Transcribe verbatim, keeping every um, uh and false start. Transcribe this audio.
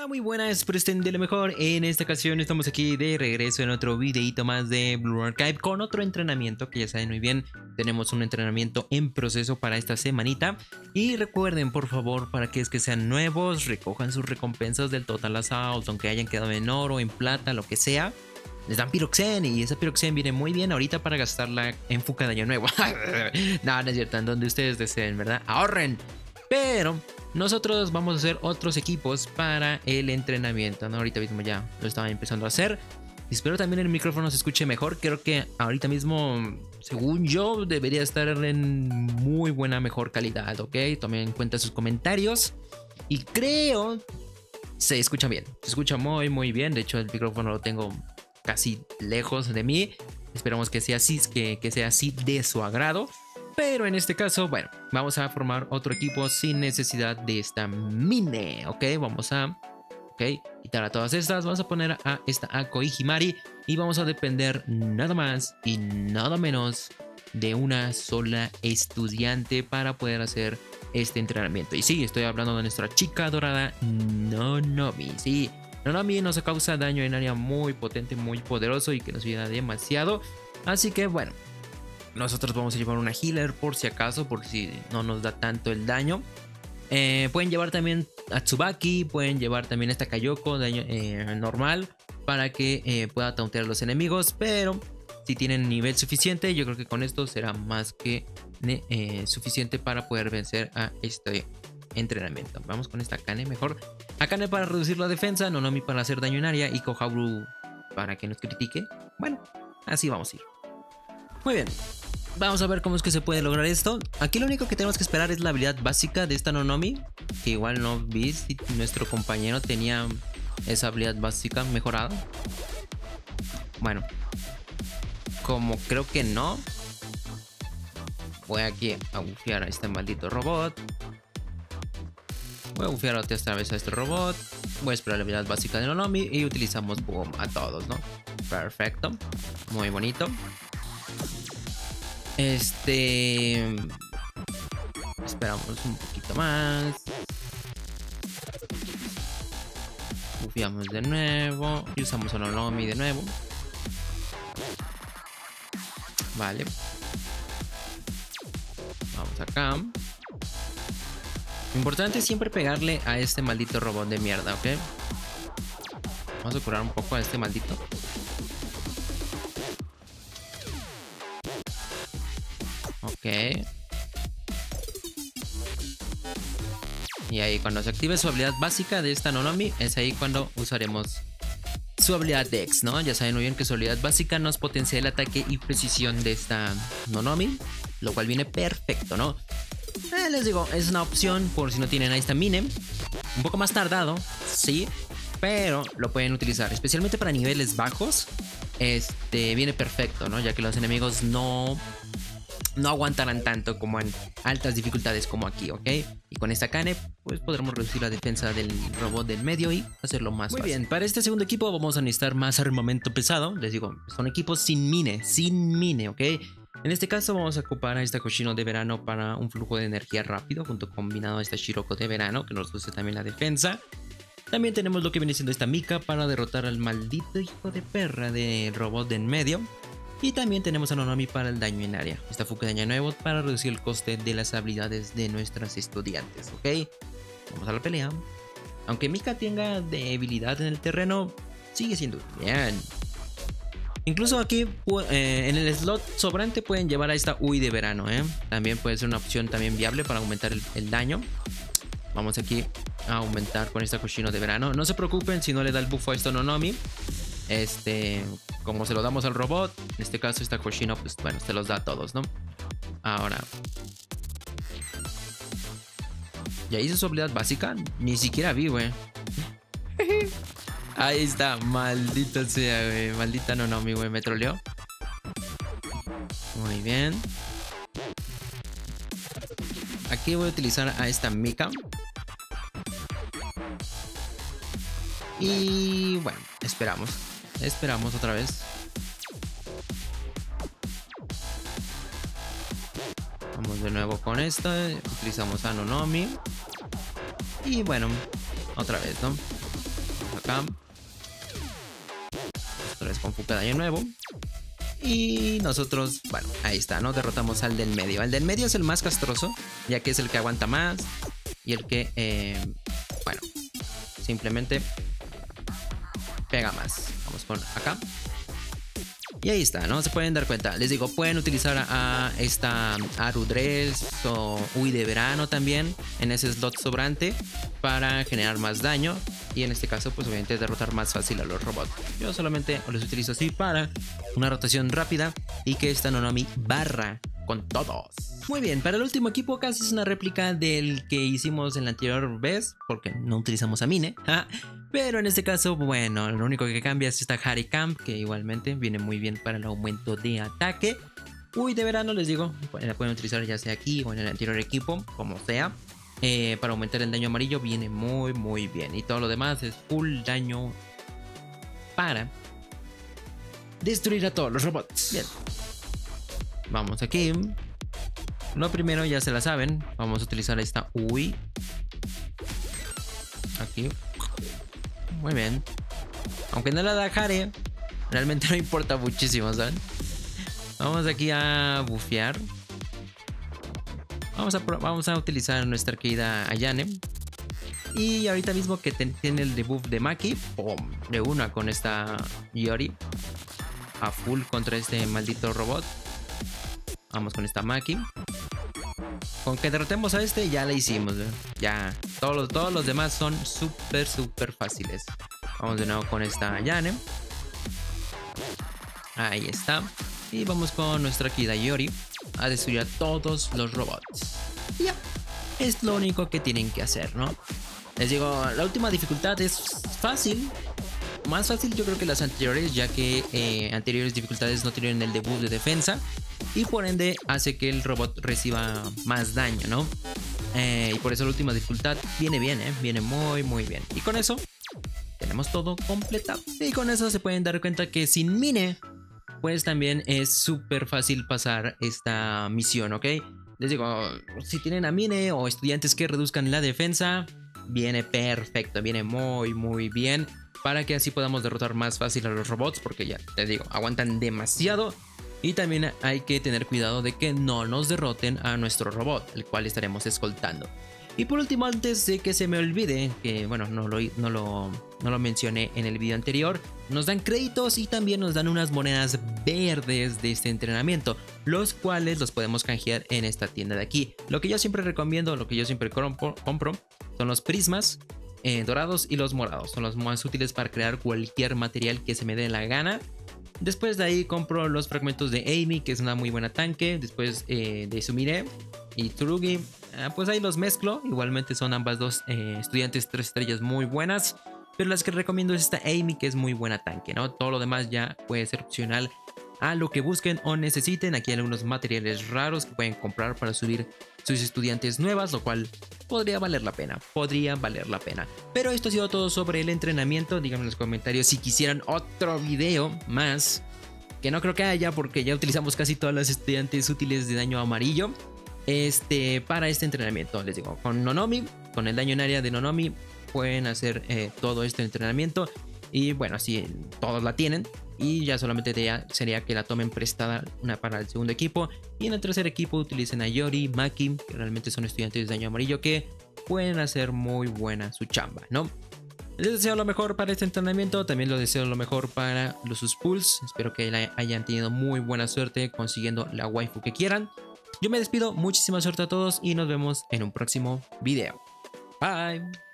Hola, muy buenas, espero estén de lo mejor. En esta ocasión estamos aquí de regreso en otro videito más de Blue Archive con otro entrenamiento que ya saben muy bien. Tenemos un entrenamiento en proceso para esta semanita. Y recuerden, por favor, para aquellos que sean nuevos, recojan sus recompensas del Total Assault, aunque hayan quedado en oro, en plata, lo que sea. Les dan Pyroxene y esa Pyroxene viene muy bien ahorita para gastarla en Fuca de Año Nuevo. No, no es cierto, en donde ustedes deseen, ¿verdad? Ahorren. Pero nosotros vamos a hacer otros equipos para el entrenamiento, ¿no? Ahorita mismo ya lo estaba empezando a hacer. Espero también el micrófono se escuche mejor. Creo que ahorita mismo, según yo, debería estar en muy buena, mejor calidad, ¿ok? Tomen en cuenta sus comentarios. Y creo se escucha bien. Se escucha muy, muy bien. De hecho, el micrófono lo tengo casi lejos de mí. Esperamos que sea así, que, que sea así de su agrado. Pero en este caso, bueno, vamos a formar otro equipo sin necesidad de esta mine, ¿ok? Vamos a, ok, quitar a todas estas. Vamos a poner a esta Ako y Himari. Y vamos a depender nada más y nada menos de una sola estudiante para poder hacer este entrenamiento. Y sí, estoy hablando de nuestra chica dorada Nonomi. Sí, Nonomi nos causa daño en área muy potente, muy poderoso y que nos ayuda demasiado. Así que bueno, nosotros vamos a llevar una healer por si acaso, por si no nos da tanto el daño. Eh, pueden llevar también a Tsubaki, pueden llevar también esta Kayoko daño eh, normal para que eh, pueda tauntear a los enemigos. Pero si tienen nivel suficiente, yo creo que con esto será más que eh, suficiente para poder vencer a este entrenamiento. Vamos con esta Akane mejor. Akane para reducir la defensa, Nonomi para hacer daño en área y Koharu para que nos critique. Bueno, así vamos a ir. Muy bien, vamos a ver cómo es que se puede lograr esto. Aquí lo único que tenemos que esperar es la habilidad básica de esta Nonomi, que igual no vi si nuestro compañero tenía esa habilidad básica mejorada. Bueno, como creo que no, voy aquí a bufiar a este maldito robot. Voy a bufiar otra vez a este robot. Voy a esperar la habilidad básica de Nonomi y utilizamos boom a todos, ¿no? Perfecto, muy bonito. Este... Esperamos un poquito más. Bufiamos de nuevo. Y usamos a Nonomi de nuevo. Vale. Vamos acá. Lo importante es siempre pegarle a este maldito robot de mierda, ¿ok? Vamos a curar un poco a este maldito. Ok. Y ahí cuando se active su habilidad básica de esta Nonomi, es ahí cuando usaremos su habilidad Dex, ¿no? Ya saben muy bien que su habilidad básica nos potencia el ataque y precisión de esta Nonomi, lo cual viene perfecto, ¿no? Eh, les digo, es una opción por si no tienen a esta mine. Un poco más tardado, sí, pero lo pueden utilizar, especialmente para niveles bajos. Este viene perfecto, ¿no? Ya que los enemigos no... no aguantarán tanto como en altas dificultades como aquí, ¿ok? Y con esta Akane, pues podremos reducir la defensa del robot del medio y hacerlo más fácil. Muy bien, para este segundo equipo vamos a necesitar más armamento pesado. Les digo, son equipos sin mine, sin mine, ¿ok? En este caso vamos a ocupar a esta Hoshino de verano para un flujo de energía rápido, junto combinado a esta Shiroko de verano, que nos reduce también la defensa. También tenemos lo que viene siendo esta Mika para derrotar al maldito hijo de perra de robot de en medio. Y también tenemos a Nonomi para el daño en área. Esta Fuca de Año Nuevo para reducir el coste de las habilidades de nuestras estudiantes, ¿ok? Vamos a la pelea. Aunque Mika tenga debilidad en el terreno, sigue siendo bien. Incluso aquí eh, en el slot sobrante pueden llevar a esta Ui de verano, ¿eh? También puede ser una opción también viable para aumentar el, el daño. Vamos aquí a aumentar con esta Hoshino de verano. No se preocupen si no le da el buffo a esto Nonomi. Este, como se lo damos al robot, en este caso esta Hoshino, pues bueno, se los da a todos, ¿no? Ahora, ¿ya hizo su habilidad básica? Ni siquiera vi, güey. Ahí está, maldita sea, güey. Maldita Nonomi, güey, me troleó. Muy bien. Aquí voy a utilizar a esta Mika. Y bueno, esperamos. Esperamos otra vez. Vamos de nuevo con esta. Utilizamos a Nonomi. Y bueno, otra vez, ¿no? acá. Otra vez con Fuka daño nuevo. Y nosotros, bueno, ahí está, ¿no? Derrotamos al del medio. El del medio es el más castroso, ya que es el que aguanta más. Y el que, eh, bueno, simplemente pega más. Vamos con acá. Y ahí está, ¿no? Se pueden dar cuenta. Les digo, pueden utilizar a, a esta Arudress o Ui de verano también en ese slot sobrante para generar más daño. Y en este caso, pues obviamente derrotar más fácil a los robots. Yo solamente los utilizo así para una rotación rápida y que esta Nonomi barra con todos. Muy bien, para el último equipo casi es una réplica del que hicimos en la anterior vez, porque no utilizamos a Mine. Pero en este caso, bueno, lo único que cambia es esta Haricamp, que igualmente viene muy bien para el aumento de ataque. Uy, de verano les digo, la pueden utilizar ya sea aquí o en el anterior equipo, como sea. Eh, para aumentar el daño amarillo viene muy muy bien. Y todo lo demás es full daño para destruir a todos los robots. Bien. Vamos aquí. Lo primero ya se la saben. Vamos a utilizar esta Ui. Aquí. Muy bien. Aunque no la da Hare, realmente no importa muchísimo, ¿saben? Vamos aquí a bufear. Vamos a, vamos a utilizar nuestra querida Ayane. Y ahorita mismo que tiene el debuff de Maki, ¡pum! De una con esta Yori. A full contra este maldito robot. Vamos con esta Maki. Con que derrotemos a este ya la hicimos, ¿eh? Ya. Todos los, todos los demás son súper, súper fáciles. Vamos de nuevo con esta Ayane. Ahí está. Y vamos con nuestra querida Yori a destruir a todos los robots. Y ya. Es lo único que tienen que hacer, ¿no? Les digo, la última dificultad es fácil. Más fácil yo creo que las anteriores, ya que eh, anteriores dificultades no tienen el debuff de defensa. Y por ende hace que el robot reciba más daño, ¿no? Eh, y por eso la última dificultad viene bien, ¿eh? Viene muy, muy bien. Y con eso tenemos todo completado. Y con eso se pueden dar cuenta que sin Mine, pues también es súper fácil pasar esta misión, ¿ok? Les digo, si tienen a Mine o estudiantes que reduzcan la defensa, viene perfecto, viene muy, muy bien. Para que así podamos derrotar más fácil a los robots, porque ya te digo, aguantan demasiado. Y también hay que tener cuidado de que no nos derroten a nuestro robot, el cual estaremos escoltando. Y por último, antes de que se me olvide, que bueno, no lo, no lo, no lo mencioné en el video anterior, nos dan créditos y también nos dan unas monedas verdes de este entrenamiento, los cuales los podemos canjear en esta tienda de aquí. Lo que yo siempre recomiendo, lo que yo siempre compro, compro son los prismas eh, dorados y los morados. Son los más útiles para crear cualquier material que se me dé la gana. Después de ahí compro los fragmentos de Amy, que es una muy buena tanque. Después eh, de Sumire y Tsurugi, ah, pues ahí los mezclo. Igualmente son ambas dos eh, estudiantes tres estrellas muy buenas. Pero las que recomiendo es esta Amy, que es muy buena tanque, ¿no? Todo lo demás ya puede ser opcional a lo que busquen o necesiten. Aquí hay algunos materiales raros que pueden comprar para subir sus estudiantes nuevas, lo cual podría valer la pena, podría valer la pena. Pero esto ha sido todo sobre el entrenamiento. Díganme en los comentarios si quisieran otro video más, que no creo que haya porque ya utilizamos casi todas las estudiantes útiles de daño amarillo este, para este entrenamiento. Les digo, con Nonomi, con el daño en área de Nonomi pueden hacer eh, todo este entrenamiento. Y bueno, así todos la tienen. Y ya solamente ya sería que la tomen prestada una para el segundo equipo. Y en el tercer equipo utilicen a Yori, Maki, que realmente son estudiantes de daño amarillo que pueden hacer muy buena su chamba, ¿no? Les deseo lo mejor para este entrenamiento. También les deseo lo mejor para los sus pools. Espero que hayan tenido muy buena suerte consiguiendo la waifu que quieran. Yo me despido, muchísima suerte a todos y nos vemos en un próximo video. Bye.